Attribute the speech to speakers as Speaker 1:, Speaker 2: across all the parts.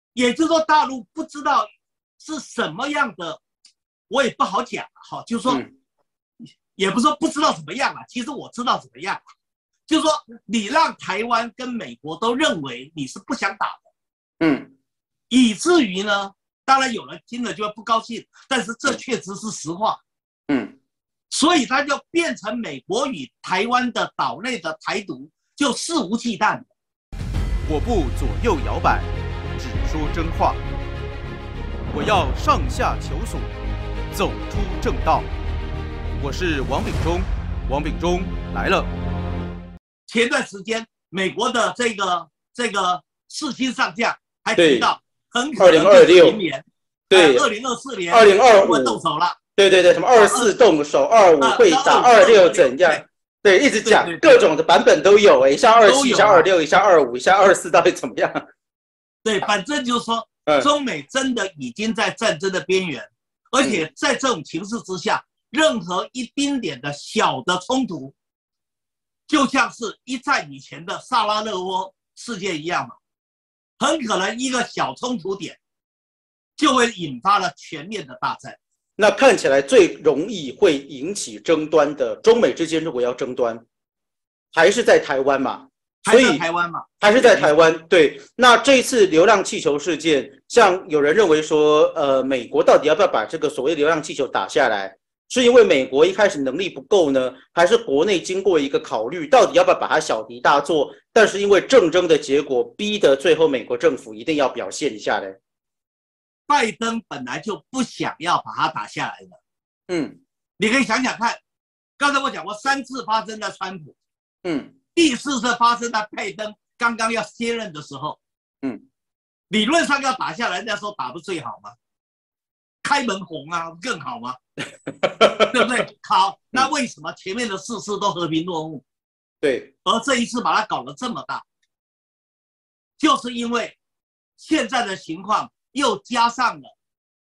Speaker 1: 也就是说大陆不知道是什么样的，我也不好讲哈，就是说，也不是说不知道怎么样啊，其实我知道怎么样，就是说你让台湾跟美国都认为你是不想打的，以至于呢，当然有人听了就会不高兴，但是这确实是实话，所以它就变成美国与台湾的岛内的台独就肆无忌惮的。
Speaker 2: 我不左右摇摆，只说真话。我要上下求索，走出正道。我是王炳忠，王炳忠来了。
Speaker 1: 前段时间，美国的这个世新上将还提到，很可能2026年，对，2024年
Speaker 3: ，2025
Speaker 1: 会动手了。
Speaker 3: 对，什么24动手，25会打，26怎样？对，一直讲各种的版本都有，一下27，一下26，一下25，一下24，到底怎么样？
Speaker 1: 对，反正就是说，中美真的已经在战争的边缘，而且在这种情势之下，任何一丁点的小的冲突，就像是一战以前的萨拉热窝事件一样嘛，很可能一个小冲突点就会引发了全面的大战。
Speaker 3: 那看起来最容易会引起争端的，中美之间如果要争端，还是在台湾嘛？
Speaker 1: 还是台湾嘛？
Speaker 3: 还是在台湾。对，那这一次流浪气球事件，像有人认为说，美国到底要不要把这个所谓流浪气球打下来？是因为美国一开始能力不够呢，还是国内经过一个考虑，到底要不要把它小题大做？但是因为政争的结果，逼得最后美国政府一定要表现一下呢？
Speaker 1: 拜登本来就不想要把它打下来的，你可以想想看，刚才我讲过3次发生在川普，第4次发生在拜登刚刚要卸任的时候，理论上要打下来，那时候打不最好吗？开门红啊，更好吗？对不对？好，那为什么前面的4次都和平落幕？
Speaker 3: 对，
Speaker 1: 而这一次把它搞得这么大，就是因为现在的情况。又加上了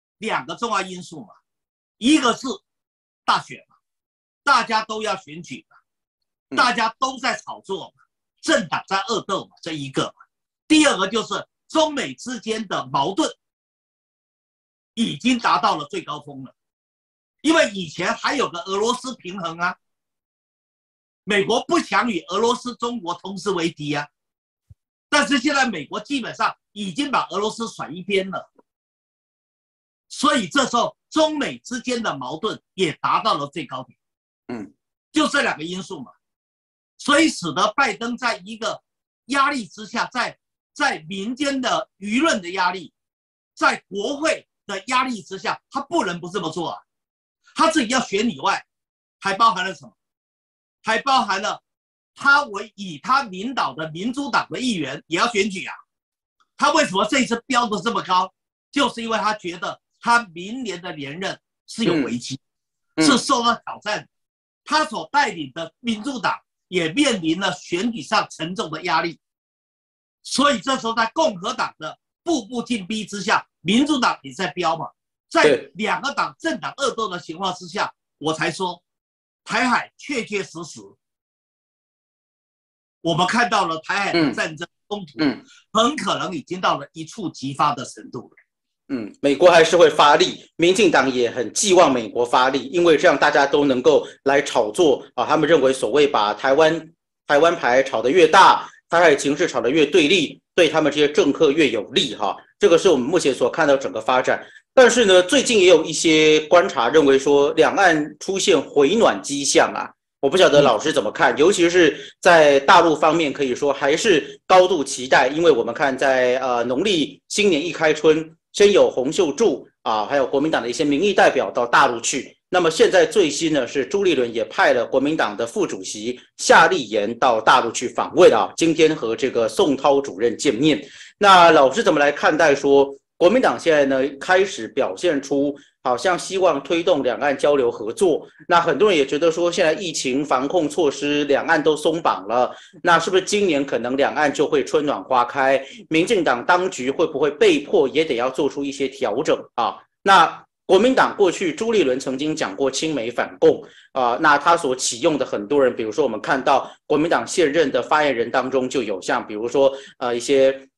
Speaker 1: 2个重要因素嘛，一个是大选嘛，大家都要选举嘛，大家都在炒作嘛，政党在恶斗嘛，这一个嘛。第二个就是中美之间的矛盾已经达到了最高峰了，因为以前还有个俄罗斯平衡啊，美国不想与俄罗斯、中国同时为敌啊，但是现在美国基本上已经把俄罗斯甩一边了，所以这时候中美之间的矛盾也达到了最高点，就这2个因素嘛，所以使得拜登在一个压力之下，在民间的舆论的压力，在国会的压力之下，他不能不这么做啊，他自己要选以外，还包含了什么？还包含了他以他领导的民主党的议员也要选举啊。他为什么这一次标得这么高？就是因为他觉得他明年的连任是有危机，是受到挑战。他所带领的民主党也面临了选举上沉重的压力，所以这时候在共和党的步步进逼之下，民主党也在飙嘛，在2个党政党恶斗的情况之下，我才说台海确确实实，我们看到了台海的战争冲突，很可能已经到了一触即发的程度了。
Speaker 3: 美国还是会发力，民进党也很寄望美国发力，因为这样大家都能够来炒作啊。他们认为所谓把台湾牌炒得越大，台海情势炒得越对立，对他们这些政客越有利哈。这个是我们目前所看到整个发展。但是呢，最近也有一些观察认为说，两岸出现回暖迹象啊。我不晓得老师怎么看，尤其是在大陆方面，可以说还是高度期待，因为我们看在农历新年一开春。先有洪秀柱啊，还有国民党的一些民意代表到大陆去。那么现在最新呢，是朱立伦也派了国民党的副主席夏立言到大陆去访问啊。今天和这个宋涛主任见面。那老师怎么来看待说，国民党现在呢开始表现出好像希望推动两岸交流合作？那很多人也觉得说，现在疫情防控措施两岸都松绑了，那是不是今年可能两岸就会春暖花开？民进党当局会不会被迫也得要做出一些调整啊？那国民党过去朱立伦曾经讲过亲美反共那他所启用的很多人，比如说我们看到国民党现任的发言人当中就有像比如说一些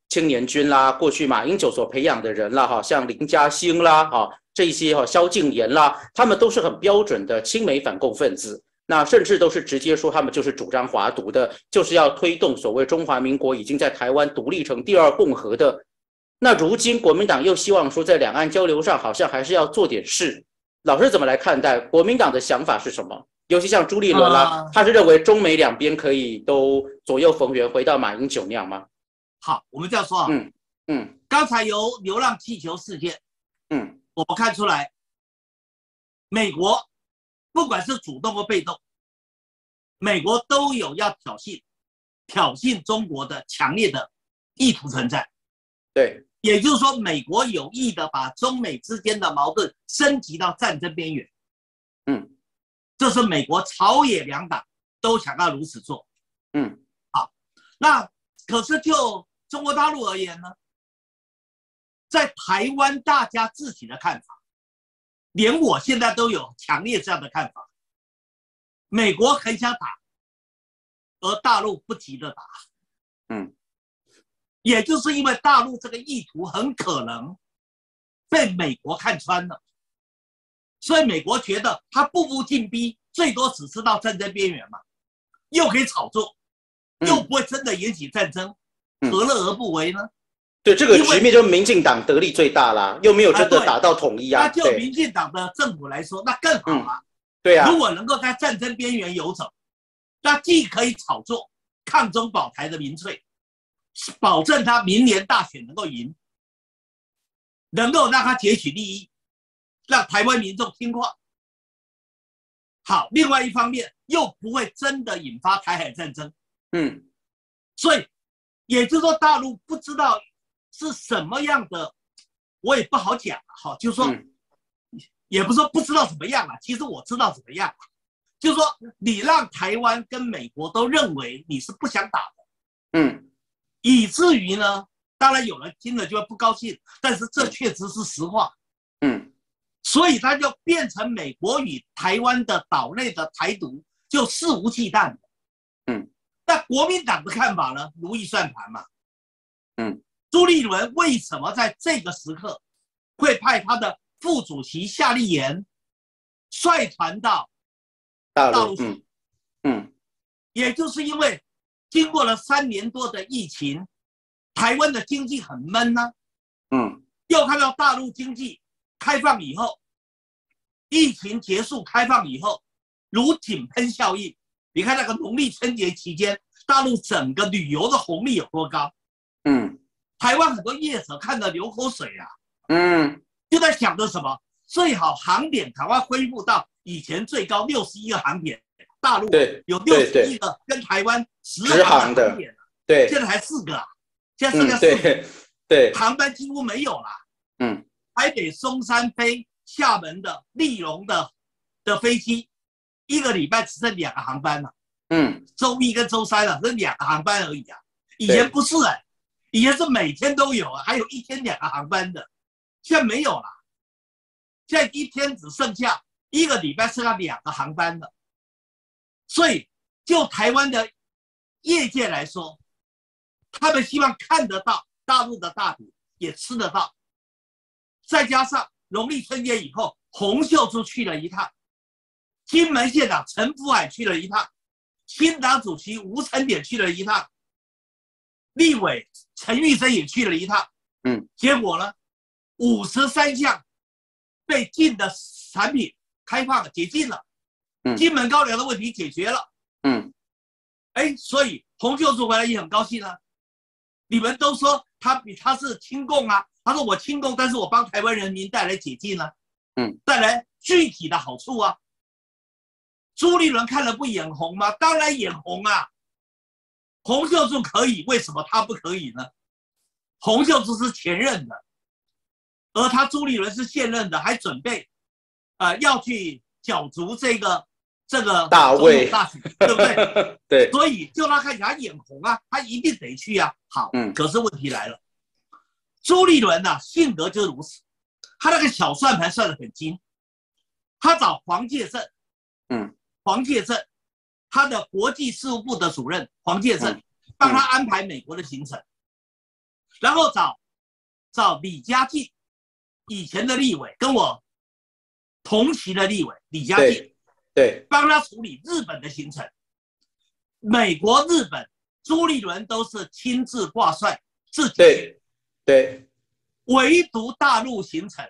Speaker 3: 青年军啦，过去马英九所培养的人啦，哈，像林嘉欣啦，哈，这些哈萧敬言啦，他们都是很标准的亲美反共分子。那甚至都是直接说他们就是主张华独的，就是要推动所谓中华民国已经在台湾独立成第二共和的。那如今国民党又希望说在两岸交流上好像还是要做点事，老师怎么来看待国民党的想法是什么？尤其像朱立伦啦，他是认为中美两边可以都左右逢源，回到马英九那样吗？
Speaker 1: 好，我们这样说啊，刚才有流浪气球事件，我们看出来，美国不管是主动或被动，美国都有要挑衅中国的强烈的意图存在。
Speaker 3: 对，
Speaker 1: 也就是说，美国有意的把中美之间的矛盾升级到战争边缘。这是美国朝野两党都想要如此做。好，那可是就中国大陆而言呢，在台湾大家自己的看法，连我现在都有强烈这样的看法。美国很想打，而大陆不急着打。也就是因为大陆这个意图很可能被美国看穿了，所以美国觉得他步步进逼，最多只是到战争边缘嘛，又可以炒作，又不会真的引起战争，何乐而不为呢？
Speaker 3: 对，这个局面就民进党得利最大啦，又没有真的打到统一啊。
Speaker 1: 那就民进党的政府来说，那更好了。
Speaker 3: 对啊，
Speaker 1: 如果能够在战争边缘游走，那既可以炒作抗中保台的民粹，保证他明年大选能够赢，能够让他截取利益，让台湾民众听话。好，另外一方面又不会真的引发台海战争。所以也就是说，大陆不知道是什么样的，我也不好讲哈，就是说，也不是说不知道怎么样了，其实我知道怎么样，就是说你让台湾跟美国都认为你是不想打的。以至于呢，当然有人听了就会不高兴，但是这确实是实话。所以它就变成美国与台湾的岛内的台独就肆无忌惮的。那国民党的看法呢，如意算盘嘛。朱立伦为什么在这个时刻会派他的副主席夏立言率团到大陆去？也就是因为经过了3年多的疫情，台湾的经济很闷呢。又看到大陆经济开放以后，疫情结束开放以后，如井喷效应。你看那个农历春节期间，大陆整个旅游的红利有多高？台湾很多业者看得流口水啊。就在想着什么，最好航点赶快恢复到以前最高61个航点。大陆有61个跟台湾10航的航点，现在还4个啊，现在剩下4个，
Speaker 3: 对，
Speaker 1: 航班几乎没有了。台北松山飞厦门的立荣的飞机，一个礼拜只剩2个航班了。周一跟周三了，这2个航班而已啊。以前不是以前是每天都有啊，还有1天2个航班的，现在没有了。现在1天只剩下1个礼拜剩下2个航班了。所以，就台湾的业界来说，他们希望看得到大陆的大饼，也吃得到。再加上农历春节以后，洪秀柱去了一趟，金门县长陈福海去了一趟，新党主席吴成典去了一趟，立委陈玉珍也去了一趟。结果呢，53项被禁的产品开放解禁了。金门高粱的问题解决了。所以洪秀柱回来也很高兴啊。你们都说他是亲共啊，他说我亲共，但是我帮台湾人民带来解禁啊，带来具体的好处啊。朱立伦看了不眼红吗？当然眼红啊。洪秀柱可以，为什么他不可以呢？洪秀柱是前任的，而他朱立伦是现任的，还准备要去角逐这个
Speaker 3: 大位
Speaker 1: 大选，对不对？
Speaker 3: 对，
Speaker 1: 所以就他看起来眼红啊，他一定得去啊。好，可是问题来了，朱立伦性格就是如此，他那个小算盘算得很精。他找黄介正，他的国际事务部的主任黄介正，帮他安排美国的行程。 然后找李家进，以前的立委，跟我同期的立委李家进，
Speaker 3: 对，
Speaker 1: 帮他处理日本的行程。美国、日本，朱立伦都是亲自挂帅自己去，
Speaker 3: 对，
Speaker 1: 唯独大陆行程，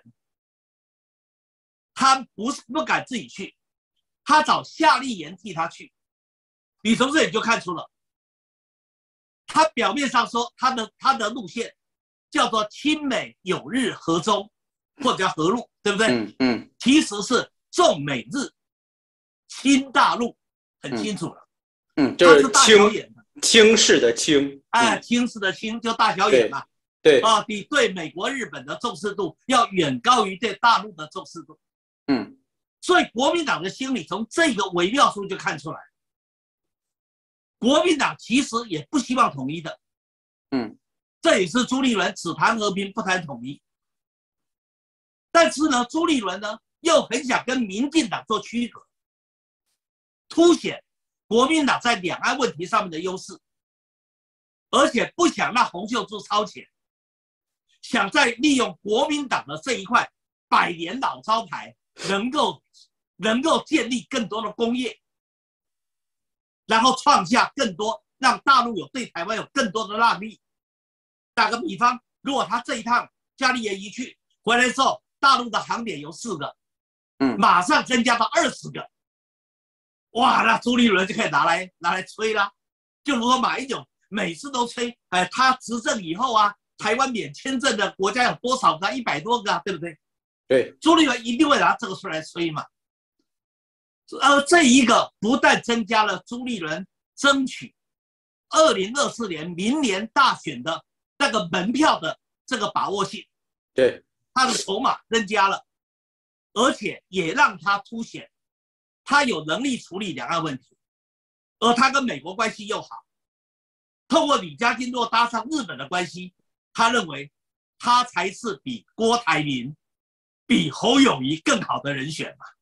Speaker 1: 他不敢自己去，他找夏立言替他去。你从这里就看出了，他表面上说他的路线叫做亲美友日和中，或者叫和路，对不对？其实是重美日，亲大陆，很清楚了。
Speaker 3: 就是轻视的轻，
Speaker 1: 轻视的轻就大小眼嘛。
Speaker 3: 对
Speaker 1: 比对美国、日本的重视度要远高于对大陆的重视度。所以国民党的心理从这个微妙处就看出来，国民党其实也不希望统一的。这也是朱立伦只谈和平不谈统一。但是呢，朱立伦呢又很想跟民进党做区隔，凸显国民党在两岸问题上面的优势，而且不想让洪秀柱超前，想再利用国民党的这一块100年老招牌，能够建立更多的工业，然后创下更多，让大陆对台湾有更多的让利。打个比方，如果他这一趟夏立言一去回来之后，大陆的航点由4个，马上增加到20个，哇，那朱立伦就可以拿来吹啦。就如果马英九每次都吹，他执政以后啊，台湾免签证的国家有多少个？100多个啊，对不对？
Speaker 3: 对，
Speaker 1: 朱立伦一定会拿这个出来吹嘛。这一个不但增加了朱立伦争取2024年明年大选的那个门票的这个把握性，
Speaker 3: 对，
Speaker 1: 他的筹码增加了，而且也让他凸显他有能力处理两岸问题，而他跟美国关系又好，透过李家金若搭上日本的关系，他认为他才是比郭台铭、比侯友宜更好的人选嘛。